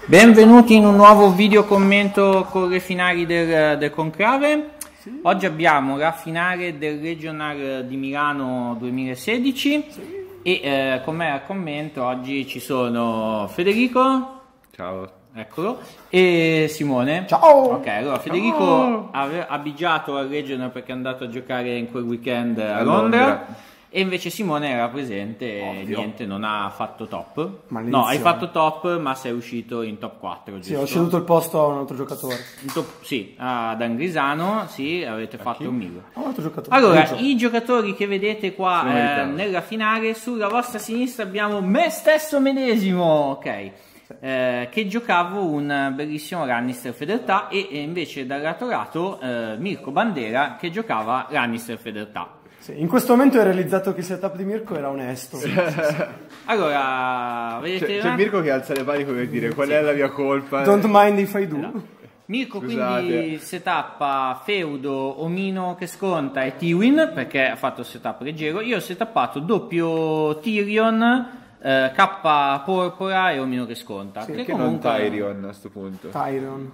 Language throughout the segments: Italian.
Benvenuti in un nuovo video commento con le finali del conclave. Sì. Oggi abbiamo la finale del Regional di Milano 2016 e con me al commento oggi ci sono Federico. Ciao. Eccolo. E Simone. Ciao. Ok, allora Federico ha abbigiato al Regional perché è andato a giocare in quel weekend a Londra. E invece Simone era presente e niente, non ha fatto top. No, hai fatto top, ma sei uscito in top 4, giusto? Sì, ho ceduto il posto a un altro giocatore. Sì, ad Angrisano, sì, avete fatto un milo. Un altro giocatore. Allora, i giocatori che vedete qua nella finale, sulla vostra sinistra abbiamo me stesso medesimo, ok? Che giocavo un bellissimo Lannister Fedeltà e invece dal lato Mirko Bandera che giocava Lannister Fedeltà. Sì, in questo momento ho realizzato che il setup di Mirko era onesto. Sì. Allora, vedete c'è Mirko che alza le mani come dire qual è la mia colpa. Don't mind if I do. Esatto. Mirko quindi setappa Feudo, Omino che sconta e Tywin perché ha fatto il setup leggero. Io ho setappato doppio Tyrion, K Porpora e Omino che sconta. Sì, che comunque... non Tyrion a questo punto. Come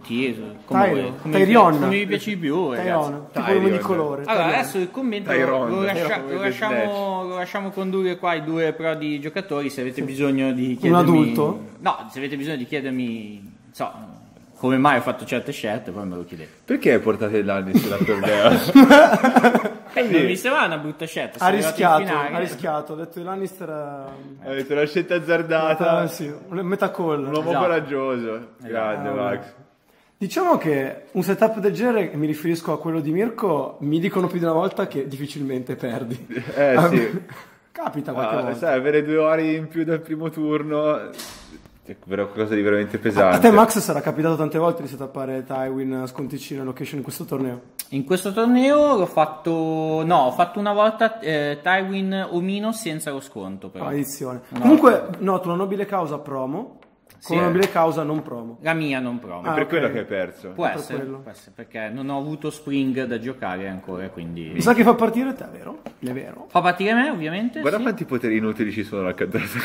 mi piace di più, Tyrion, tipo nome di colore. Allora adesso il commento lo lasciamo condurre qua i due prodi giocatori. Se avete bisogno di chiedermi un adulto? No, se avete bisogno di chiedermi come mai ho fatto certe scelte, poi me lo chiedete. Perché portate Lannister al torneo? Non mi sembrava una brutta scelta. Ha rischiato, ha detto Lannister. Ha detto una scelta azzardata. Sì, metà call. Un uomo coraggioso. Grande Max. Diciamo che un setup del genere, mi riferisco a quello di Mirko, mi dicono più di una volta che difficilmente perdi. Sì. Capita qualche volta. Sai, avere 2 ore in più dal primo turno è qualcosa di veramente pesante. A te Max sarà capitato tante volte di setappare Tywin, Sconticino e Location in questo torneo? In questo torneo l'ho fatto... No, ho fatto una volta Tywin Omino senza lo sconto però. Maledizione. Comunque noto una nobile causa promo con una nobile causa non promo. La mia non promo. È per quello che hai perso. Può essere, perché non ho avuto Spring da giocare ancora, quindi... Mi sa che fa partire te, vero? È vero. Fa partire me, ovviamente. Guarda quanti poteri inutili ci sono accanto alla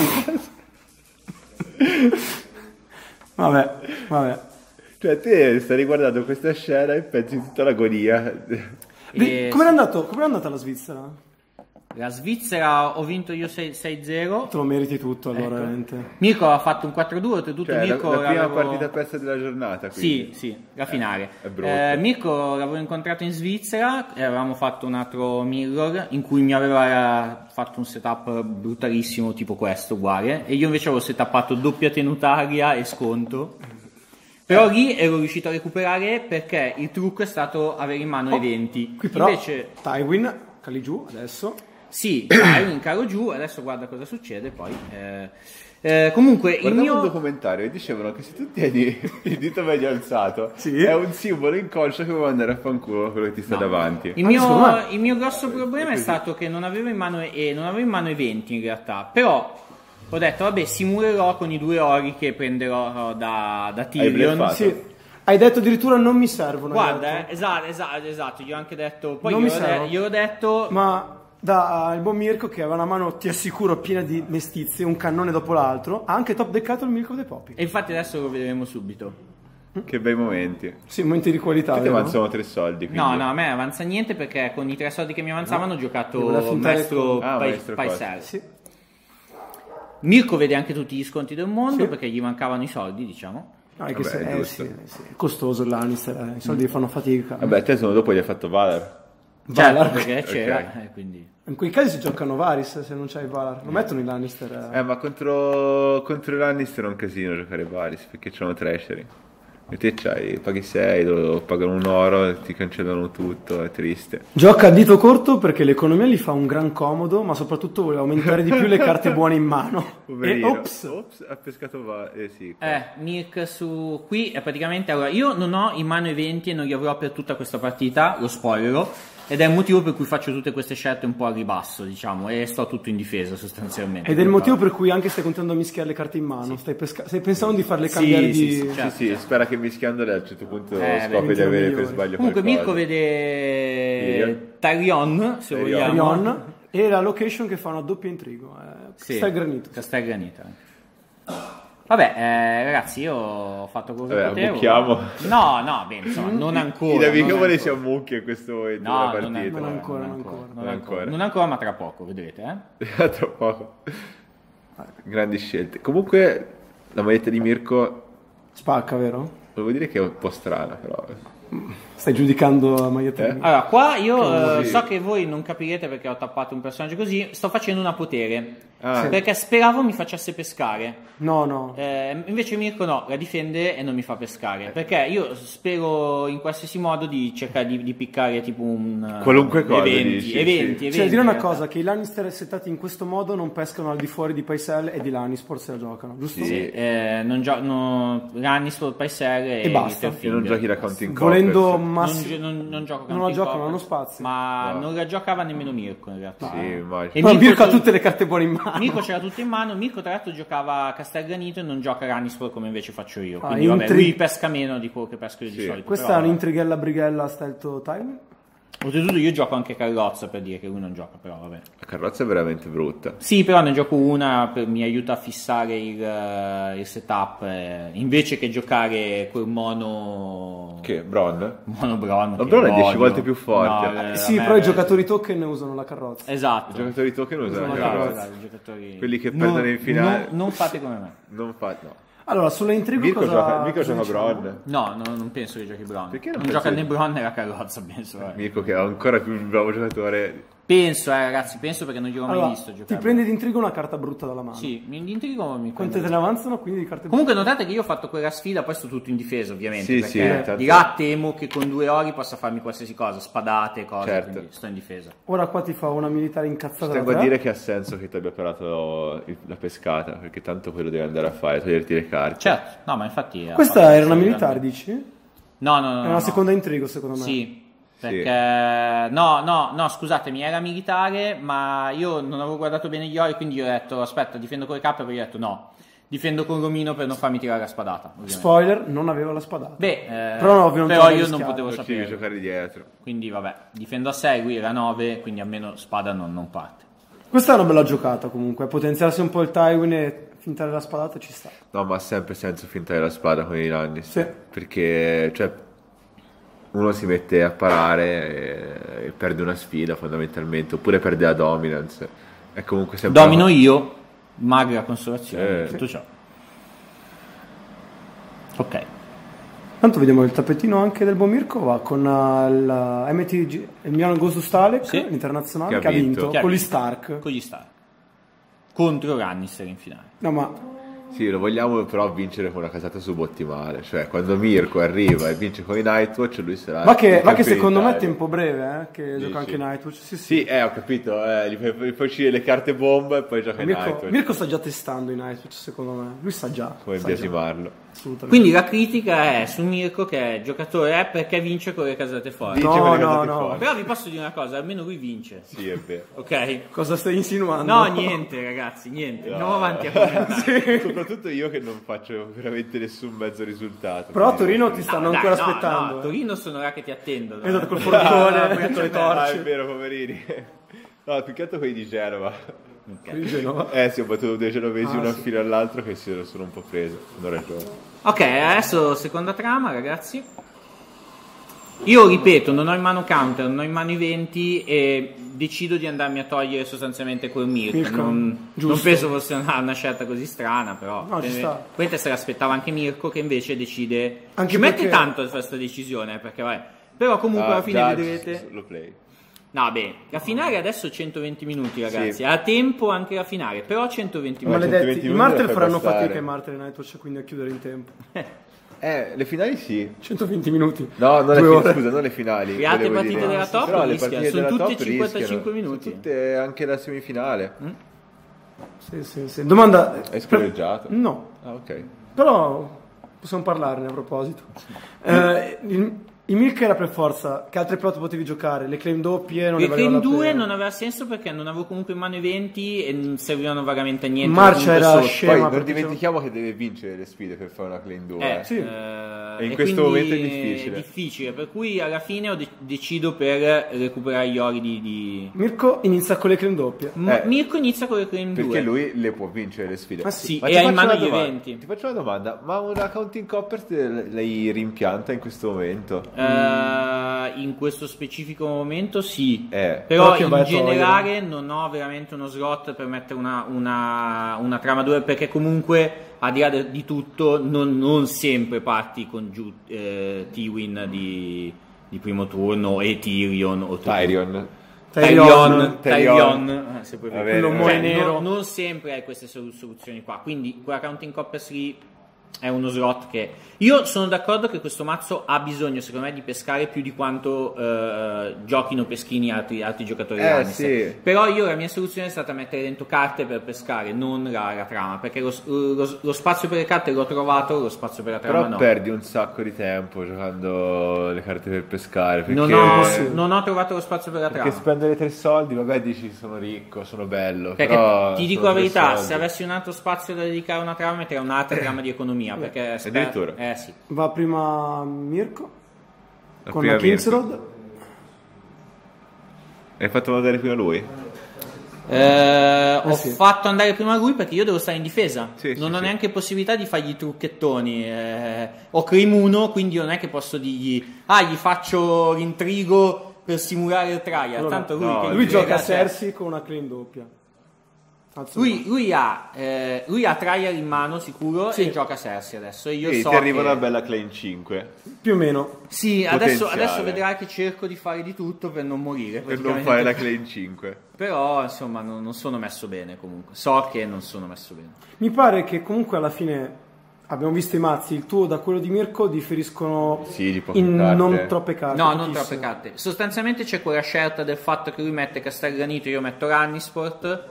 Vabbè. Cioè te stai riguardando questa scena e pensi tutta l'agonia. Com'è andata la Svizzera? La Svizzera ho vinto io 6-0. Te lo meriti tutto allora, veramente. Mirko ha fatto un 4-2, oltretutto Mirko la prima partita persa della giornata, quindi. Sì, la finale. È brutto. Mirko l'avevo incontrato in Svizzera e avevamo fatto un altro mirror in cui mi aveva fatto un setup brutalissimo tipo questo, uguale, e io invece avevo setappato doppia tenutaria e sconto. Però lì ero riuscito a recuperare perché il trucco è stato avere in mano i 20. Qui però invece Tywin cali giù adesso. Sì, Tywin calo giù, adesso guarda cosa succede poi. Comunque guardavo il mio un documentario e dicevano che se tu tieni il dito medio alzato è un simbolo inconscio che vuoi andare a fanculo quello che ti sta davanti. Il mio grosso problema è stato che non avevo in mano i 20 in realtà, però ho detto vabbè simulerò con i 2 ori che prenderò da Tyrion. Sì. Hai detto addirittura non mi servono. Guarda, esatto, gli ho anche detto, poi gliel'ho detto... Ma il buon Mirko che aveva una mano, ti assicuro, piena di mestizie, un cannone dopo l'altro, ha anche top deckato il Mirko dei Popi. E infatti adesso lo vedremo subito. Che bei momenti. Sì, momenti di qualità. Ti avanzano 3 soldi. Quindi. No, a me avanza niente perché con i 3 soldi che mi avanzavano ho giocato Maestro Paisel. Sì. Mirko vede anche tutti gli sconti del mondo perché gli mancavano i soldi, diciamo. No, è costoso il Lannister, i soldi fanno fatica. Vabbè, te sono dopo gli hai fatto Valar. Valar perché c'era, quindi... In quei casi si giocano Varys se non c'hai Valar, lo mettono i Lannister. Ma contro i Lannister è un casino giocare Varys perché c'hanno Treasury. E te paghi 6, lo pagano un oro, ti cancellano tutto, è triste. Gioca a dito corto perché l'economia gli fa un gran comodo, ma soprattutto vuole aumentare di più le carte buone in mano. E ops, ha pescato sì. Mirk su qui è praticamente... Allora, io non ho in mano i 20 e non li avrò per tutta questa partita, lo spoilerò. Ed è il motivo per cui faccio tutte queste scelte un po' a ribasso, diciamo, e sto tutto in difesa sostanzialmente. Ed è il motivo per cui anche stai continuando a mischiare le carte in mano, stai pensando di farle cambiare Sì, spera che mischiandole a un certo punto scopri di avere per sbaglio comunque qualcosa. Mirko vede Tyrion, se vogliamo. E la location che fa una doppia intrigo, Castel Granito. Castel Granito. Vabbè, ragazzi, io ho fatto quello che potevo. ammucchiamo. No, beh, insomma, non ancora. I navigabili non si ancora. ammucchia in questo momento No, della partita. non ancora. Non ancora, ma tra poco, vedrete, Tra poco. Grandi scelte. Comunque, la maglietta di Mirko, Spacca, vero? devo dire che è un po' strana, però. Stai giudicando la maglietta di Allora, qua io Così. so che voi non capirete perché ho tappato un personaggio così, sto facendo una potere. Ah. Perché speravo mi facesse pescare. No. Invece Mirko no, la difende e non mi fa pescare. Perché io spero in qualsiasi modo di cercare di piccare tipo un Qualunque cosa, eventi, eventi. Cioè, dire una in cosa, che i Lannister settati in questo modo non pescano al di fuori di Paisel e di Lannisport se la giocano, giusto? Sì, Lannister, Paisel E basta. E non giochi da Counting Volendo Coppers. non gioco Non la Counting giocano, Coppers, hanno spazio. ma No. non la giocava nemmeno Mirko in realtà. Sì, immagino. E Ma Mirko ha c'ha- tutte le carte buone in mano. Mirko c'era tutto in mano. Mirko tra l'altro giocava Castelgranito e non gioca Lannisport come invece faccio io. Ah, Quindi vabbè, intri- lui pesca meno di quello che pesco io di Sì. solito. Questa però, è un'intrighella brighella stealth time. oltretutto io gioco anche Carrozza per dire che lui non gioca, però vabbè. La carrozza è veramente brutta. Sì, però ne gioco una, mi aiuta a fissare il setup, invece che giocare quel mono... Che? Bron? Mono Bron. Ma che Bron è 10 odio. volte più forte. No, Sì, a me- però i giocatori token usano la carrozza. Esatto. I giocatori token usano la Esatto, carrozza. esatto, i giocatori... Quelli che perdono in finale. Non fate come me. Non fa... No. Allora, sulla intrigo Mirko cosa gioca cosa diciamo? Bron. No, non penso che giochi Bron. Perché non non pensi- gioca né Bron né la Carrozza, penso. Mirko che è ancora più un bravo giocatore. Penso, ragazzi, penso perché non gliel'ho mai Allora, visto giocare. ti prendi d'intrigo una carta brutta dalla mano. Sì, mi intrigo mi Quante te prendo- ne avanzano? Quindi di carte Comunque notate che io ho fatto quella sfida, poi sto tutto in difesa ovviamente, Sì, perché sì, tanto- di là temo che con 2 ori possa farmi qualsiasi cosa, spadate, cose, Certo. quindi sto in difesa. Ora qua ti fa una militare incazzata da Tengo a 3. dire che ha senso che ti abbia operato la pescata, perché tanto quello devi andare a fare, toglierti le carte. Certo, no, ma infatti... Questa era una militare, dici? No, no, no. Era no, una no. seconda intrigo, secondo me. Sì, perché... No, scusatemi, era militare, ma io non avevo guardato bene gli ori, quindi io ho detto, aspetta, difendo con le cappe, poi ho detto no. Difendo con Romino per non farmi tirare la spadata. ovviamente. Spoiler, non aveva la spadata. Beh, Però no, ovvio, non te però la io non rischiare. potevo Non ci devi sapere. giocare dietro. Quindi vabbè, difendo a 6, lui era 9, quindi almeno spada non parte. Questa è una bella giocata comunque. Potenziarsi un po' il Tywin e fintare la spadata ci sta. No, ma ha sempre senso fintare la spada con i Lannister. Sì. Perché, cioè, uno si mette a parare e perde una sfida fondamentalmente, oppure perde la dominance. È comunque sempre... Domino io, magra consolazione, tutto ciò. Ok. Tanto vediamo il tappetino anche del buon Mirko, va con il MTG, il Milan Gozo Stalek, Sì. l'internazionale, Che che ha ha vinto, Chi ha con gli vinto? Stark. Con gli Stark. Contro Lannister in finale. No, ma Sì, lo vogliamo però vincere con una casata subottimale. Cioè, quando Mirko arriva e vince con i Nightwatch, lui sarà... va che il campione secondo me è d'Italia. tempo breve, che Dici? gioca anche Nightwatch. Sì, sì. Sì, ho capito, gli fai uscire le carte bomba e poi gioca i Mirko, Nightwatch. Mirko sta già testando i Nightwatch, secondo me. Lui sa già. Come sa già, biasimarlo. assolutamente. Quindi la critica è su Mirko che è giocatore è perché vince con le casate forti. Vince con le casate no. forti. Però vi posso dire una cosa, almeno lui vince. Sì, è vero. Ok? Cosa stai insinuando? No, niente ragazzi, niente. Andiamo avanti a commentare. Soprattutto io che non faccio veramente nessun mezzo risultato. Però a Quindi- Torino ti stanno Dai, ancora no, aspettando. no, a Torino sono là che ti attendono. Esatto, col forcone, metto le Ah, è torce. vero, poverini. No, più che altro quelli di Genova. Di Genova. Sì, ho battuto dei genovesi uno sì. fino all'altro che si sono un po' preso. Hanno ragione. Ok, adesso seconda trama, ragazzi. Io ripeto, non ho in mano counter, non ho in mano i 20 e decido di andarmi a togliere sostanzialmente quel Mirko. Mirko, Non giusto. penso fosse una scelta così strana, però. No, ci sta. Questa se l'aspettava anche Mirko, che invece decide. Anche ci mette perché- tanto a questa decisione, perché vabbè. Però comunque alla fine Judge, vedrete. Lo play. No, beh, la finale adesso 120 minuti, ragazzi. Sì. Ha tempo anche la finale, però 120 minuti. Maledetti, 120 i minuti Martel la fai faranno passare. fatica i Martel Nightwatch quindi a chiudere in tempo. Le finali sì. 120 minuti. No, non 2 ore. scusa, non le finali. Le altre volevo partite dire. della top Però le rischiano, partite sono della tutte top 55 rischiano. minuti. Sono tutte anche la semifinale. Sì. Domanda... Hai scorreggiato? No, Ah, ok. però possiamo parlarne a proposito. Il Milk era per forza, che altre plot potevi giocare? Le claim doppie non Le ne valeva Claim la 2 pena. non aveva senso perché non avevo comunque in mano eventi e non servivano vagamente a niente. Marcia comunque era sotto. scema. Poi non perché dimentichiamo che deve vincere le sfide per fare una claim 2. Sì. E in e questo quindi momento è difficile. difficile, per cui alla fine decido per recuperare gli ori di... Mirko inizia con le claim doppie. Mirko inizia con le Claim 2. Perché lui le può vincere le sfide. Ah, sì. Ma e ti ha in faccio mano una gli domanda. eventi. Ti faccio una domanda, ma una counting copper lei rimpianta in questo momento? In questo specifico momento sì, Però però che in vai a togliere. generale non ho veramente uno slot per mettere una trama 2 perché comunque al di là di tutto non sempre parti con giù Tywin di primo turno e Tyrion o Tyrion. Tyrion, se puoi Va vedere. bene. L'omone Cioè, nero. non sempre hai queste soluzioni qua, quindi quella Counting Coppers lì è uno slot che io sono d'accordo che questo mazzo ha bisogno secondo me di pescare più di quanto giochino peschini altri giocatori Lannister. sì. Però io la mia soluzione è stata mettere dentro carte per pescare, non la trama, perché lo spazio per le carte l'ho trovato, lo spazio per la trama Però no. perdi un sacco di tempo giocando le carte per pescare. Perché, Non ho trovato lo spazio per la perché trama. spendere 3 soldi, vabbè, dici sono ricco, sono bello. Perché però ti dico sono la tre verità, soldi. se avessi un altro spazio da dedicare a una trama, metterei un'altra trama di economia. Perché Addirittura? sì. Va prima Mirko La con prima la King's Mirko. Road. Hai fatto andare prima lui? Ho sì. fatto andare prima lui perché io devo stare in difesa. Sì, non sì, ho sì. neanche possibilità di fargli i trucchettoni. Ho Claim 1, quindi non è che posso dirgli gli faccio l'intrigo per simulare il trial. Allora, Tanto lui, no, che Lui frega, gioca a cioè, Cersei con una claim doppia. Alzo lui ha trial in mano sicuro Sì. e gioca Cersei adesso. E io Sì, so ti arriva che... una bella claim 5. più o meno. Sì, potenziale. adesso vedrai che cerco di fare di tutto per non morire. Per non fare la claim 5. Però insomma non sono messo bene comunque. So che non sono messo bene. Mi pare che comunque alla fine abbiamo visto i mazzi, il tuo da quello di Mirko differiscono Sì, di poche in carte. non troppe carte. No, non pochissime. troppe carte. Sostanzialmente c'è quella scelta del fatto che lui mette Castelgranito e io metto Rannisport.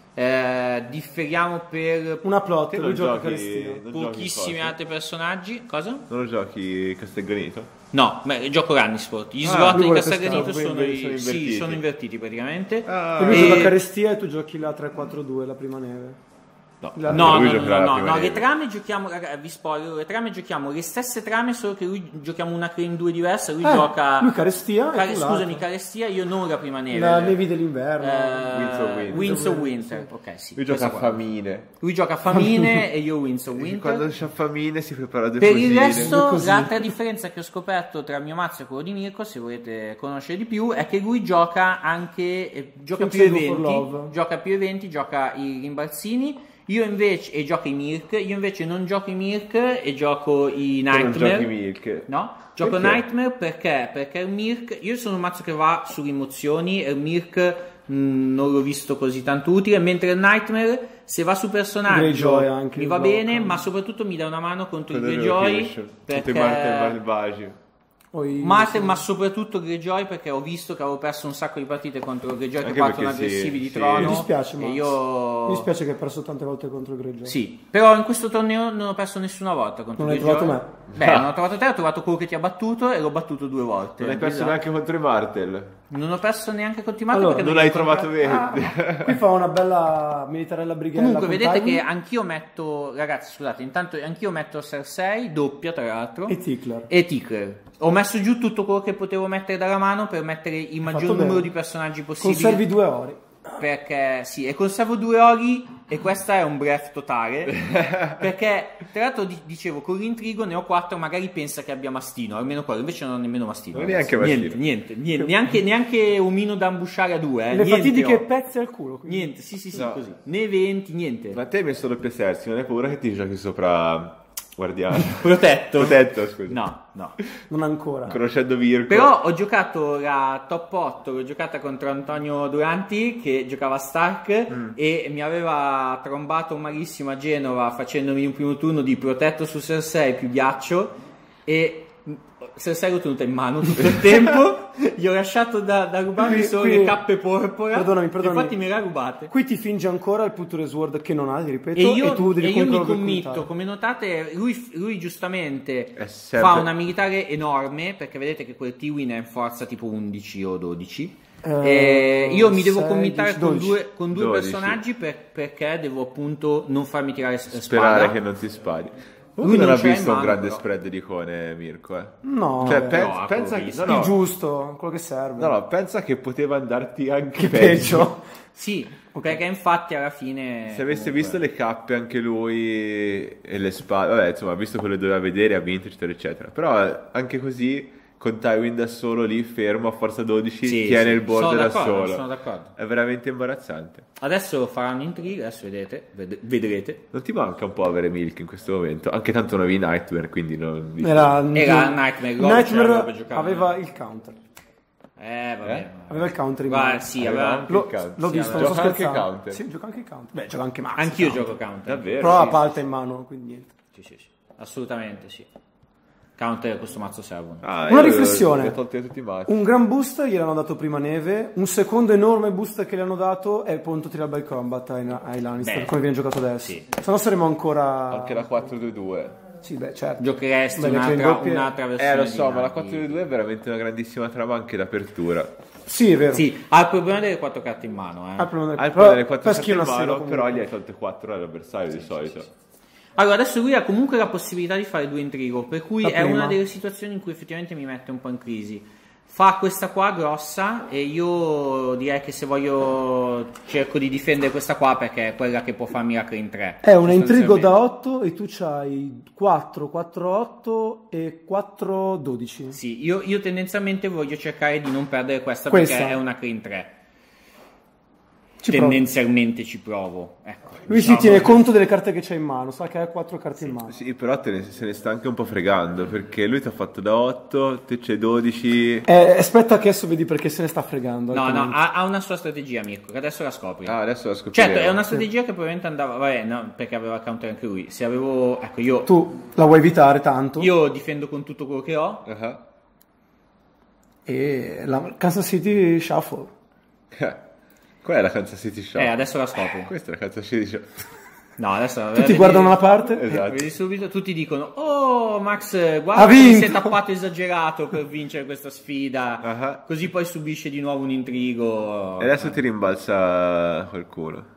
Differiamo per Una plot, Te lui non gioca giochi- Carestia. non giochi pochissimi cosa? altri personaggi. Cosa? Non lo giochi Castelgranito? No, gioco Rannisport. Gli Ah, slot lui di vuole Castelgranito pescare. sono, Sono sì, invertiti. sono invertiti praticamente. Ah, E lui E- gioca Carestia e tu giochi la 3-4-2, la prima neve. no, La- No, lui no, giocherà la no, prima no, le neve. trame giochiamo, vi spoiler, le trame giochiamo le stesse trame, solo che lui giochiamo una claim 2 diversa, lui gioca... lui Carestia e tu Scusami, l'altra. Carestia, io non la prima neve. La nevi dell'inverno. Winds of Winter, ok sì. Lui gioca a questa qua. famine. Lui gioca a famine e io Winds of E Winter. quando c'ha famine si prepara due Per cosine. il resto, Così. l'altra differenza che ho scoperto tra il mio mazzo e quello di Mirko, se volete conoscere di più, è che lui gioca anche gioca più Senza Go for eventi, Love. gioca i rimbalzini. Io invece, e gioca i Mirk, io invece non gioco i Mirk e gioco i Tu non Nightmare. giochi Milk. No, gioco Perché? Nightmare perché il Mirk, io sono un mazzo che va sulle emozioni e il Mirk non l'ho visto così tanto utile, mentre il Nightmare se va su personaggio Greyjoy anche mi va blocca. bene, ma soprattutto mi dà una mano contro i Quello Greyjoy Location. perché Tutti i Martel malvagi. Poi- Martel, ma soprattutto Greyjoy perché ho visto che avevo perso un sacco di partite contro Greyjoy che Anche partono perché sì, aggressivi di sì. trono. Mi dispiace, e Max. io Mi dispiace che hai perso tante volte contro Greyjoy. sì, però in questo torneo non ho perso nessuna volta contro Non hai Greyjoy. trovato me? Beh, non ho trovato te, ho trovato quello che ti ha battuto e l'ho battuto 2 volte. Non hai perso Esatto. neanche contro i Martel. Non ho perso neanche contro i Martel Allora, perché Non li hai ho trovato incontrati. bene. Qui fa una bella militarella brighella. Comunque con vedete Tywin che anch'io metto, ragazzi scusate, intanto anch'io metto Cersei, doppia tra l'altro, e Tickler. e Tickler. Ho messo giù tutto quello che potevo mettere dalla mano per mettere il maggior fatto numero bene. di personaggi possibili. Conservi 2 ori. Perché sì, e conservo 2 ori e questa è un breath totale. Perché tra l'altro dicevo con l'intrigo ne ho 4, magari pensa che abbia mastino, almeno quello, invece non ho nemmeno mastino. Non ragazzi. neanche mastino. Niente, neanche omino da ambusciare a 2. Le fatidiche pezze al culo. quindi. Niente, sì, No. così. Né eventi, niente. Ma te hai messo doppia Cersei, non hai paura che ti giochi sopra Guardiano? Protetto. Protetto, scusa. No. Non ancora. Conoscendo Virgo. Però ho giocato la top 8, l'ho giocata contro Antonio Duranti che giocava a Stark e mi aveva trombato malissimo a Genova facendomi un primo turno di protetto su Cersei più ghiaccio e se la sei tenuta in mano tutto il tempo, gli ho lasciato da rubarmi solo le cappe porpora. Perdonami. Infatti me le ha rubate. Qui ti finge ancora il Putture Sword che non ha, ti ripeto, E tu devi io mi comunque committo, come notate, lui giustamente È sempre- fa una militare enorme, perché vedete che quel T-Win è in forza tipo 11 o 12. E io mi devo 16, committare 12. con due 12. personaggi perché devo appunto non farmi tirare Sperare spada. che non ti spari. Lui Lui non non ha ce l'ha visto in un mano, grande però. spread di icone, Mirko. No, Cioè, vabbè. No, pensa visto. no, il giusto, quello che serve. no, pensa che poteva andarti anche Che peggio. peggio. Sì, perché infatti alla fine... Se avesse comunque- visto le cappe anche lui e le spade, vabbè, insomma, ha visto quello che doveva vedere, ha vinto, eccetera, eccetera. Però anche così, con Tywin da solo lì, fermo a forza 12, Sì, tiene sì. il board Sono da d'accordo, solo. sono d'accordo. È veramente imbarazzante. Adesso faranno intrighe, adesso vedrete. Non ti manca un po' avere Milk in questo momento? Anche tanto non avevi Nightmare, quindi non... Era Nightmare, Nightmare per giocare. aveva il counter. vabbè. Aveva il counter in Guarda, mano. sì, Aveva aveva... anche L'ho, il counter. l'ho Sì, visto, aveva- non sto Gioca anche scherzando. counter. Sì, gioca anche il counter. Beh, gioca anche Max. Anch'io counter. gioco counter. Davvero? Però ha Sì. palta in mano, quindi niente. Sì. Assolutamente sì. Counter questo mazzo servono. Ah, Una io riflessione. li ho tolti tutti i mazzi. Un gran boost gliel'hanno dato prima Neve, un secondo enorme boost che gli hanno dato è appunto Trial by Combat ai Lannister, Beh, come viene giocato adesso. sì. Se no saremo ancora... Anche la 4-2-2. Sì, beh, certo. Giocheresti Beh, le doppie- un'altra versione Lo so, di ma la Nagi. 4-2-2 è veramente una grandissima trama anche d'apertura. Sì, è vero. Sì, ha il problema delle 4 carte in mano. Ha il problema del- Ha il però potere 4 peschi una sera mano, comunque. però gli hai tolte 4 all'avversario di solito. Allora, adesso lui ha comunque la possibilità di fare 2 intrigo, per cui La è prima. una delle situazioni in cui effettivamente mi mette un po' in crisi. Fa questa qua grossa e io direi che se voglio cerco di difendere questa qua perché è quella che può farmi la in 3. È un intrigo da 8 e tu c'hai 4, 4, 8 e 4, 12. Sì, io tendenzialmente voglio cercare di non perdere questa Questa. perché è una in 3. Ci provo. Tendenzialmente ci provo. Ecco, Lui si tiene conto delle carte che c'ha in mano, sa che ha 4 carte in mano. Sì, però se ne sta anche un po' fregando, perché lui ti ha fatto da 8, te c'è 12. Aspetta che adesso vedi perché se ne sta fregando. No, altrimenti. ha una sua strategia, Mirko, che adesso la scopri. Ah, adesso la scopriremo. Certo, è una strategia che probabilmente andava... Vabbè, no, perché aveva counter anche lui. Se avevo... Ecco, io Tu la vuoi evitare tanto? difendo con tutto quello che ho. Ah. E la Kansas City Shuffle. Qual è la Kansas City Shop? Adesso la scopri. Questa è la Kansas City Shop. No, adesso... Tutti guardano una parte? Esatto. Vedi subito, tutti dicono: oh Max, Ha guarda come vinto!" si è tappato esagerato per vincere questa sfida. Ah. Così poi subisce di nuovo un intrigo. E adesso ti rimbalza qualcuno.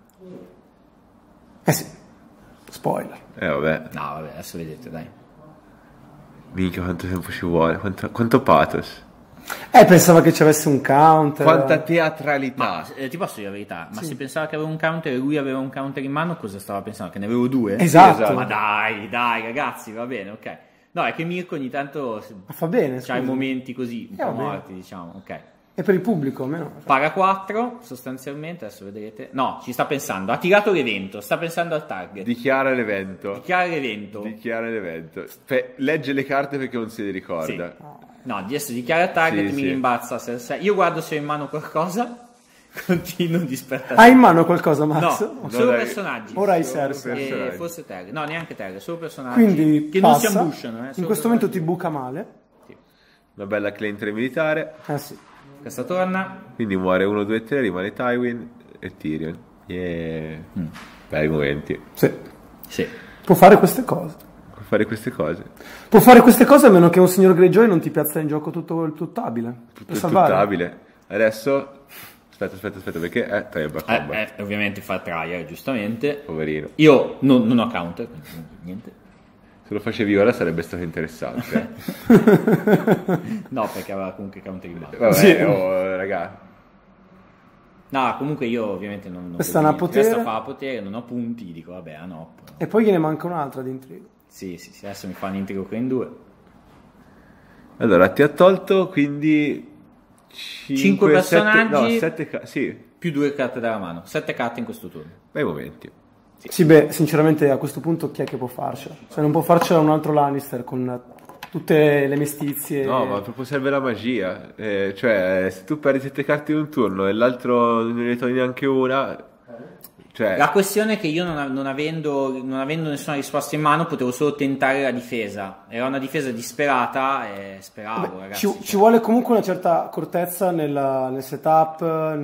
Eh sì. Spoiler. Vabbè. No, vabbè, adesso vedete, dai. Minchia, quanto tempo ci vuole. Quanto pathos. Pensava che ci avesse un counter. Quanta teatralità. Ma ti posso dire la verità, ma se pensava che aveva un counter e lui aveva un counter in mano, cosa stava pensando? Che ne avevo 2? Esatto. Esatto. Ma dai, ragazzi, va bene, ok. No, è che Mirko ogni tanto Ma fa bene, c'ha scusa. i momenti così, un po' va bene. morti, diciamo, ok. E per il pubblico almeno. Paga 4, sostanzialmente, adesso vedrete. No, ci sta pensando, ha tirato l'evento, sta pensando al target. Dichiara l'evento. Chiara l'evento. Dichiara l'evento. Legge le carte perché non se le ricorda. No, adesso dichiara il target, Sì, mi sì. rimbalza. Io guardo se ho in mano qualcosa, continuo dispertato. Hai in mano qualcosa, Max? No, solo hai- personaggi. Ora hai Solo Cersei. personaggi. Forse Terry. No, neanche Terry, solo personaggi. Quindi che non si passa. ambusciano. In solo questo momento personaggi. ti buca male. Una bella Clay militare. Sì. Questa torna. Quindi muore 1, 2, 3, rimane Tywin e Tyrion. Bei momenti. Sì. Sì. Può fare queste cose. Per fare queste cose. Può fare queste cose a meno che un signor Greyjoy non ti piazza in gioco tutto il tuttabile. Tutto Per è salvare. tuttabile. Adesso... Aspetta, perché Trial by Combat. Ovviamente fa trial, giustamente. Poverino. Io non ho counter, quindi niente. Se lo facevi ora sarebbe stato interessante. No, perché aveva comunque counter in mano. Vabbè, Sì. raga. No, comunque io ovviamente non Questa non ha potere. Questa fa potere, non ho punti, dico vabbè, no. E poi gliene manca un'altra di intrigo. Sì, adesso mi fa un intrigo con 2. Allora, ti ha tolto quindi... 5 personaggi. 7 sì, Più 2 carte dalla mano. 7 carte in questo turno. bei momenti. Sì, beh, sinceramente a questo punto chi è che può farcela? Se non può farcela un altro Lannister con tutte le mestizie. No, ma proprio serve la magia. Cioè, se tu perdi 7 carte in un turno e l'altro non ne togli neanche una... Cioè, La questione è che io non avendo nessuna risposta in mano potevo solo tentare la difesa. Era una difesa disperata e speravo, ragazzi. Ci vuole comunque una certa accortezza nel setup,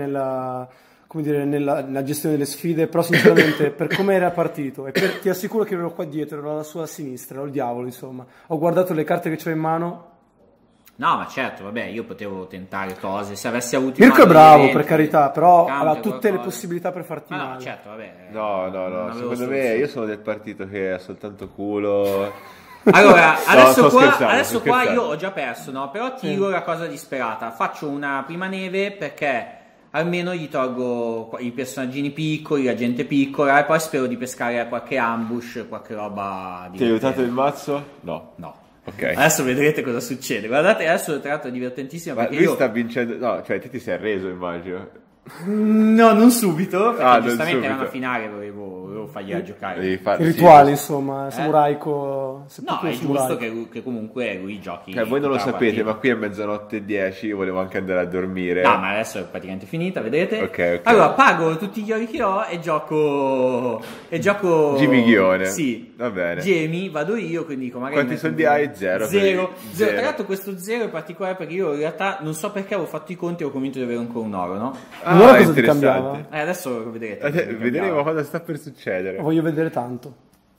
nella gestione delle sfide, però sinceramente per come era partito, ti assicuro che ero qua dietro, ero alla sua sinistra, ero il diavolo, insomma. Ho guardato le carte che c'ho in mano. No, ma certo, vabbè, io potevo tentare cose, se avessi avuto Mirko è in mano bravo, eventi, per carità, però cambia aveva tutte le qualcosa. possibilità per farti Ma no, male. certo, vabbè. no, non avevo secondo me soluzione. io sono del partito che ha soltanto culo. Allora, sto qua scherzando. io ho già perso, no? Però tiro la cosa disperata. Faccio una prima neve perché almeno gli tolgo i personaggini piccoli, la gente piccola e poi spero di pescare qualche ambush, qualche roba Ti ha aiutato divertente. il mazzo? No. No. Ok. Adesso vedrete cosa succede. Guardate, adesso tra l'altro è divertentissimo Ma perché lui io... sta vincendo. No, cioè te ti sei arreso, immagino. No, non subito, perché Non giustamente era subito. una finale, volevo fargliela giocare. Devi fare- I sì, rituali, insomma, samuraico. No, sepolcro è giusto samuraico. che comunque lui giochi. Voi non lo tutta la sapete, partita. ma qui è mezzanotte e 10, io volevo anche andare a dormire. No, ma adesso è praticamente finita, vedete? Ok. Allora, pago tutti gli ori che ho e gioco... Jimmy Ghione. Sì. Va bene. Jamie, vado io, quindi dico magari... Quanti metto soldi un- hai? Zero. Zero. Zero. Tra l'altro questo zero è particolare perché io in realtà non so perché avevo fatto i conti e ho convinto di avere ancora un oro, no? Allora cosa ti interessante. cambiava? Adesso lo vedrete. Vedremo cosa sta per succedere. Voglio vedere tanto.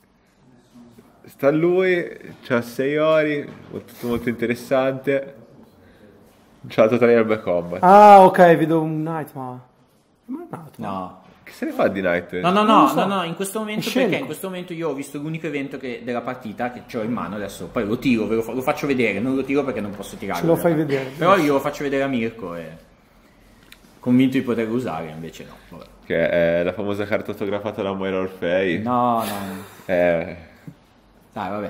Sta lui, c'ha 6 ori, tutto molto interessante. C'ha la Total Air Combat. Ah, ok, vedo un Night, ma è nato? No. Che se ne fa di Night? No, Non lo so. no, in questo momento È scenico. perché in questo momento io ho visto l'unico evento della partita che ho in mano adesso, poi lo tiro, lo faccio vedere, non lo tiro perché non posso tirarlo. Ce lo in fai realtà. vedere. Però io lo faccio vedere a Mirko e convinto di poterlo usare, invece no. Vabbè. Che è la famosa carta autografata da Moira Orfei. No. Eh, Dai, vabbè.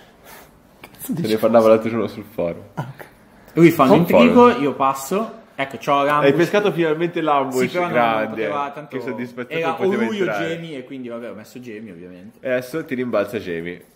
se ne parlava l'altro giorno sul forum. Lui fa un Non intrigo, follow. io passo. Ecco, c'ho l'ambush. Hai pescato finalmente l'ambush Sì, però non grande. poteva, tanto Che soddisfazione era o poteva lui o entrare. Jamie e quindi vabbè ho messo Jamie ovviamente. E adesso ti rimbalza Jamie.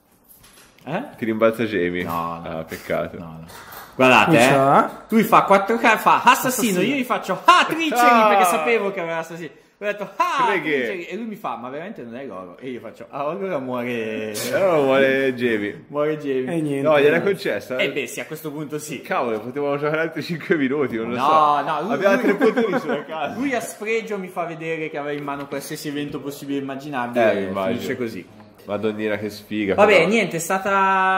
Ti rimbalza Jamie. No. Ah, peccato. No. Guardate, Comincia. lui fa 4 carte, fa assassino, io gli faccio Triceri Ah! perché sapevo che aveva assassino. Ho detto Freghe. Triceri e lui mi fa ma veramente non è l'oro e io faccio allora muore Allora vuole Jamie. muore Jamie. E niente. No, gliel'ha concessa. E beh sì, a questo punto sì. Cavolo, potevamo giocare altri 5 minuti, non lo No, so. no, Aveva 3 puntini sulla casa. Lui a sfregio mi fa vedere che aveva in mano qualsiasi evento possibile e immaginabile e immagino. finisce così. Madonnina che sfiga. Vabbè, però. niente, è stata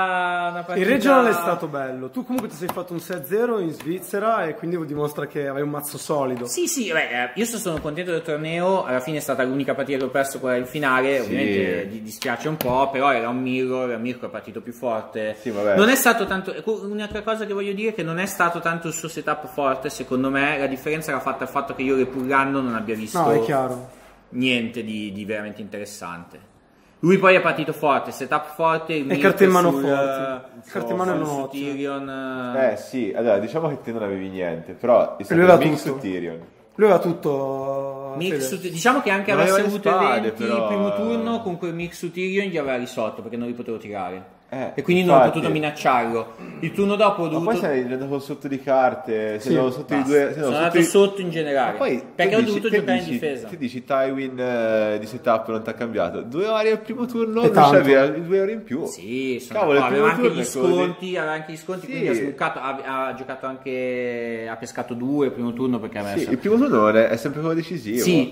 una partita... Il regional è stato bello. Tu comunque ti sei fatto un 6-0 in Svizzera e quindi dimostra che hai un mazzo solido. Sì, beh, io sono contento del torneo, alla fine è stata l'unica partita che ho perso quella in finale, ovviamente dispiace un po', però era un mirror, Mirko è partito più forte. Sì, vabbè. Non è stato tanto, un'altra cosa che voglio dire è che non è stato tanto il suo setup forte, secondo me, la differenza l'ha fatta il fatto che io repurrando non abbia visto No, è chiaro. niente di veramente interessante. Lui poi è partito forte, setup forte, il Mirko carte in mano sul- forti. Carte in mano sul non ottime. Tyrion, Sì, allora diciamo che te non avevi niente, però è lui aveva stato mix tutto. su Tyrion. Lui aveva tutto. Mix Fede. su- diciamo che anche Non avesse aveva le avuto spade, eventi però, il primo turno con quel mix su Tyrion gli aveva risolto perché non li potevo tirare e quindi non ho infatti. potuto minacciarlo. Il turno dopo ho Ma dovuto poi sei andato sotto di carte, sei Sì, andato sotto basta. di due. sono andato sotto in generale Ma poi perché te ho dici- dovuto te giocare in dici- difesa. Ti dici Tywin di setup non ti ha cambiato. 2 ore al primo turno, E non tanto. c'aveva 2 ore in più. Sì, sono Cavolo, il d'accordo. aveva primo anche gli turno è quello sconti, aveva anche gli sconti, Sì. quindi ha sbucato, ha giocato anche, ha pescato 2 il primo turno perché aveva Sì, il primo turno non è sempre quello decisivo. Sì,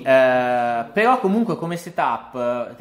però comunque come setup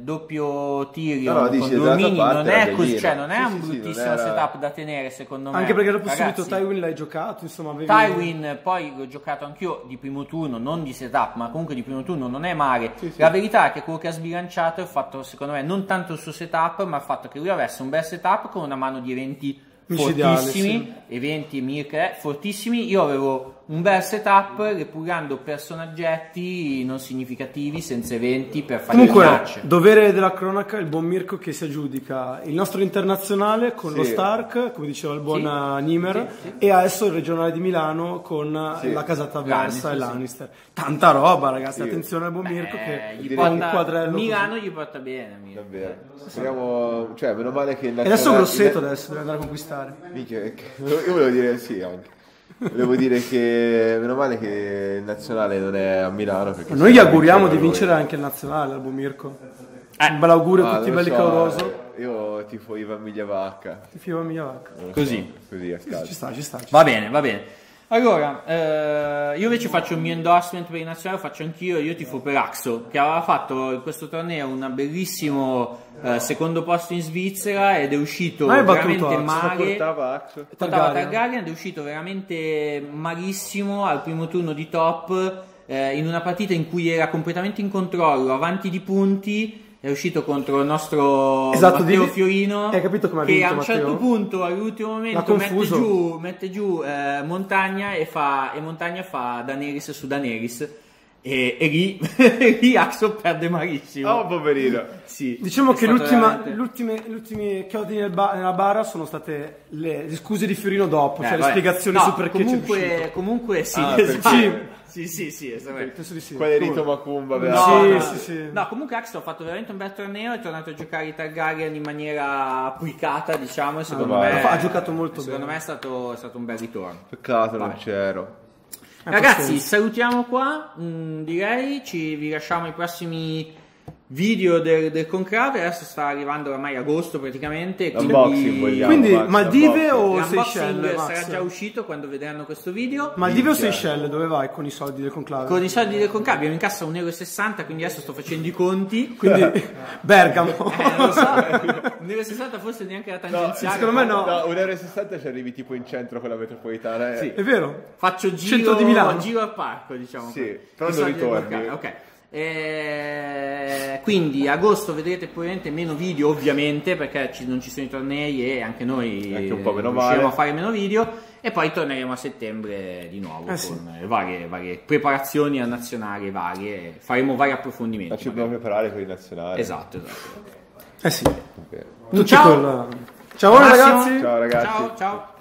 doppio Tyrion No, con dici, due dall'altra mini parte non era è così, bellino. cioè non è Sì, un sì, sì, bruttissimo non era- setup da tenere secondo me. Anche perché dopo Ragazzi, subito Tywin l'hai giocato, insomma, avevi... Tywin poi l'ho giocato anch'io di primo turno, non di setup, ma comunque di primo turno non è male. La verità è che quello che ha sbilanciato è il fatto, secondo me, non tanto il suo setup, ma il fatto che lui avesse un bel setup con una mano di eventi Micidiali, fortissimi, eventi Mirk fortissimi. Io avevo un bel setup repurando personaggetti non significativi senza eventi per fare Comunque, minacce. dovere della cronaca, il buon Mirko che si aggiudica il nostro internazionale con Sì. lo Stark, come diceva il buon Sì. Nimer, e adesso il regionale di Milano con Sì. la casata avversa e Lannister, sì. Lannister. Tanta roba, ragazzi, Sì. attenzione al buon Mirko Gli che fa un porta, quadrello Milano così. gli porta bene. Mirko. Davvero. Speriamo, cioè, meno male che il E adesso nazionale- Grosseto adesso deve andare a conquistare. Minchia, io volevo dire sì anche. Volevo dire che meno male che il nazionale non è a Milano. Perché Noi gli sennò auguriamo di vinceva vincere lui. anche il nazionale, Albo Mirko. Un bel augurio a tutti non belli so, caloroso. Io tifo Ivan Migliavacca. Ti fio mia vacca. Non lo Così. so, così a caso. Ci sta, ci sta. Va bene, va bene. Allora, io invece faccio il mio endorsement per il nazionale, lo faccio anch'io, io tifo per Axo, che aveva fatto in questo torneo un bellissimo secondo posto in Svizzera ed è uscito Ma hai battuto veramente Axo? male. Portava Axo. Portava Targaryen ed è uscito veramente malissimo al primo turno di top, in una partita in cui era completamente in controllo, avanti di punti. È uscito contro il nostro Matteo Fiorino, hai capito come ha che vinto, a un certo Matteo? punto all'ultimo momento mette giù Montagna e Montagna fa Daenerys su Daenerys e lì Axel perde malissimo. Oh, poverino. Sì, Diciamo è che stato gli ultimi chiodi nella bara sono state le scuse di Fiorino dopo, cioè le vabbè. spiegazioni No, su perché c'è uscito. comunque sì, Ah, esatto. perché- sì, esattamente. Penso di sì. Quale rito Macumba aveva No, fatto? Sì. No, comunque Axel ha fatto veramente un bel torneo, è tornato a giocare i Targaryen in maniera applicata, diciamo, e secondo me ha giocato molto secondo bene. me è stato un bel ritorno. Peccato non c'ero. Ragazzi, salutiamo qua, direi, vi lasciamo i prossimi video del conclave, adesso sta arrivando ormai agosto praticamente, L'unboxing vogliamo. Quindi Max, Maldive o l'unboxing Seychelles, Max? sarà già uscito quando vedranno questo video. Maldive o Seychelles, dove vai con i soldi del conclave? Con i soldi del conclave abbiamo in cassa 1,60 €, quindi adesso sto facendo i conti. Quindi Bergamo. Non lo so, 1,60 € forse neanche la tangenziale. secondo me no. 1,60 € ci arrivi tipo in centro con la metropolitana. Sì. È vero? Faccio Centro di Milano. giro al parco, diciamo. Sì, però I non soldi del ritorni. conclave, ok. Quindi agosto vedrete probabilmente meno video, ovviamente, perché non ci sono i tornei e anche noi Anche un po' meno riusciremo male. a fare meno video, e poi torneremo a settembre di nuovo con Sì. varie preparazioni a nazionali varie, faremo vari approfondimenti. Ma ci dobbiamo preparare per i nazionali. Esatto. Eh sì. Ok. Tutti Ciao. Ciao Massimo. ragazzi. Ciao ragazzi. Ciao.